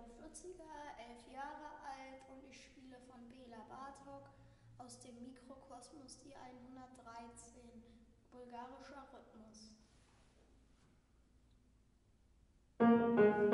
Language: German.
41er, 11 Jahre alt und ich spiele von Bela Bartok aus dem Mikrokosmos die 113, bulgarischer Rhythmus.